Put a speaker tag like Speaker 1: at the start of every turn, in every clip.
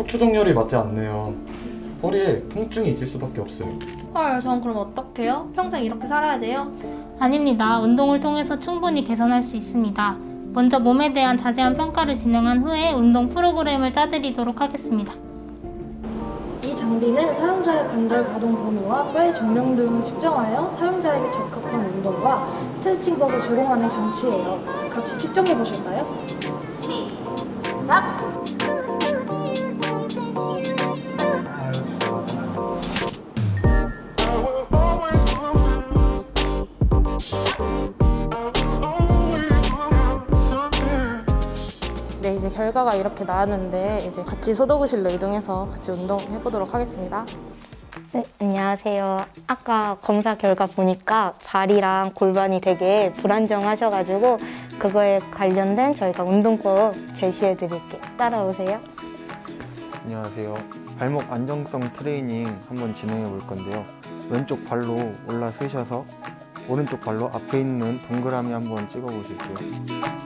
Speaker 1: 척추 정렬이 맞지 않네요. 허리에 통증이 있을 수밖에 없어요.
Speaker 2: 헐, 전 그럼 어떡해요? 평생 이렇게 살아야 돼요?
Speaker 3: 아닙니다. 운동을 통해서 충분히 개선할 수 있습니다. 먼저 몸에 대한 자세한 평가를 진행한 후에 운동 프로그램을 짜드리도록 하겠습니다.
Speaker 2: 이 장비는 사용자의 관절 가동 범위와 뼈의 정령 등을 측정하여 사용자에게 적합한 운동과 스트레칭법을 제공하는 장치예요. 같이 측정해 보실까요? 시작!
Speaker 4: 네, 이제 결과가 이렇게 나왔는데 이제 같이 소도구실로 이동해서 같이 운동해 보도록 하겠습니다.
Speaker 5: 네, 안녕하세요. 아까 검사 결과 보니까 발이랑 골반이 되게 불안정하셔가지고 그거에 관련된 저희가 운동법 제시해 드릴게요. 따라오세요.
Speaker 6: 안녕하세요. 발목 안정성 트레이닝 한번 진행해 볼 건데요. 왼쪽 발로 올라서셔서 오른쪽 발로 앞에 있는 동그라미 한번 찍어 보실게요.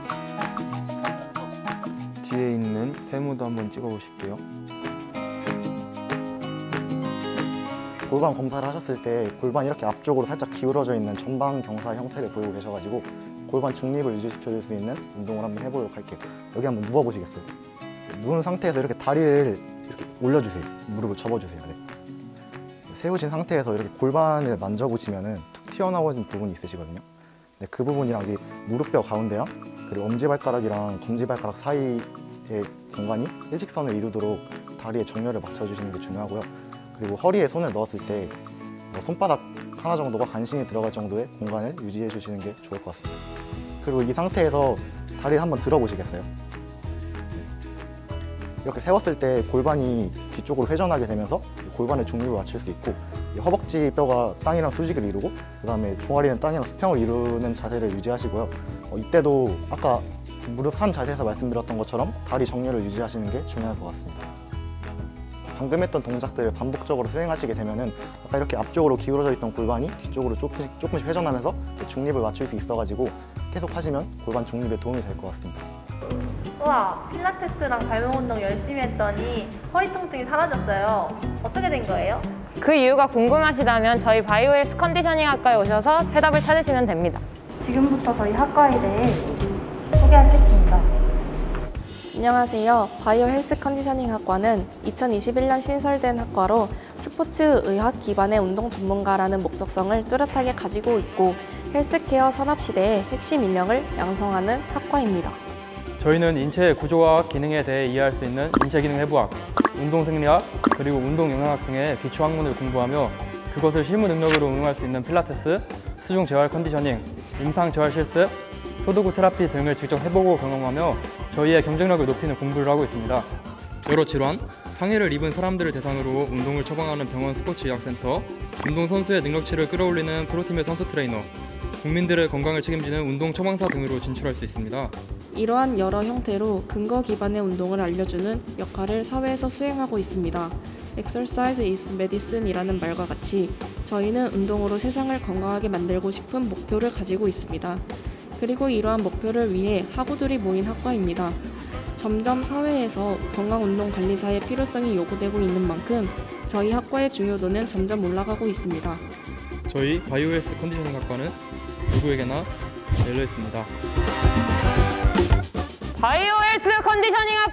Speaker 6: 뒤에 있는 세모도 한번 찍어 보실게요.
Speaker 7: 골반 검사를 하셨을 때 골반이 이렇게 앞쪽으로 살짝 기울어져 있는 전방 경사 형태를 보이고 계셔가지고 골반 중립을 유지시켜줄 수 있는 운동을 한번 해보도록 할게요. 여기 한번 누워보시겠어요? 누운 상태에서 이렇게 다리를 이렇게 올려주세요. 무릎을 접어주세요. 네. 세우신 상태에서 이렇게 골반을 만져보시면은 툭 튀어나오는 부분이 있으시거든요. 네, 그 부분이랑 여기 무릎뼈 가운데랑 그리고 엄지발가락이랑 검지발가락 사이의 공간이 일직선을 이루도록 다리의 정렬을 맞춰주시는 게 중요하고요. 그리고 허리에 손을 넣었을 때 손바닥 하나 정도가 간신히 들어갈 정도의 공간을 유지해 주시는 게 좋을 것 같습니다. 그리고 이 상태에서 다리를 한번 들어보시겠어요? 이렇게 세웠을 때 골반이 뒤쪽으로 회전하게 되면서 골반의 중립을 맞출 수 있고 허벅지 뼈가 땅이랑 수직을 이루고 그 다음에 종아리는 땅이랑 수평을 이루는 자세를 유지하시고요. 이때도 아까 무릎 산 자세에서 말씀드렸던 것처럼 다리 정렬을 유지하시는 게 중요할 것 같습니다. 방금 했던 동작들을 반복적으로 수행하시게 되면은 아까 이렇게 앞쪽으로 기울어져 있던 골반이 뒤쪽으로 조금씩 회전하면서 중립을 맞출 수 있어가지고 계속 하시면 골반 중립에 도움이 될 것 같습니다.
Speaker 2: 우와, 필라테스랑 발목 운동 열심히 했더니 허리 통증이 사라졌어요. 어떻게 된 거예요?
Speaker 8: 그 이유가 궁금하시다면 저희 바이오헬스 컨디셔닝 학과에 오셔서 해답을 찾으시면 됩니다.
Speaker 2: 지금부터 저희 학과에 대해 소개하겠습니다.
Speaker 9: 안녕하세요. 바이오 헬스 컨디셔닝 학과는 2021년 신설된 학과로 스포츠 의학 기반의 운동 전문가라는 목적성을 뚜렷하게 가지고 있고 헬스케어 산업 시대의 핵심 인력을 양성하는 학과입니다.
Speaker 10: 저희는 인체의 구조와 기능에 대해 이해할 수 있는 인체기능 해부학, 운동생리학, 그리고 운동영양학 등의 기초 학문을 공부하며 그것을 실무 능력으로 응용할 수 있는 필라테스, 수중 재활 컨디셔닝, 임상 재활 실습, 소도구 테라피 등을 직접 해보고 경험하며 저희의 경쟁력을 높이는 공부를 하고 있습니다. 여러 질환, 상해를 입은 사람들을 대상으로 운동을 처방하는 병원 스포츠의학센터, 운동선수의 능력치를 끌어올리는 프로팀의 선수 트레이너, 국민들의 건강을 책임지는 운동 처방사 등으로 진출할 수 있습니다.
Speaker 9: 이러한 여러 형태로 근거 기반의 운동을 알려주는 역할을 사회에서 수행하고 있습니다. Exercise is medicine이라는 말과 같이 저희는 운동으로 세상을 건강하게 만들고 싶은 목표를 가지고 있습니다. 그리고 이러한 목표를 위해 학우들이 모인 학과입니다. 점점 사회에서 건강운동관리사의 필요성이 요구되고 있는 만큼 저희 학과의 중요도는 점점 올라가고 있습니다.
Speaker 10: 저희 바이오헬스 컨디셔닝 학과는 누구에게나 열려 있습니다.
Speaker 8: 바이오헬스 컨디셔닝 학과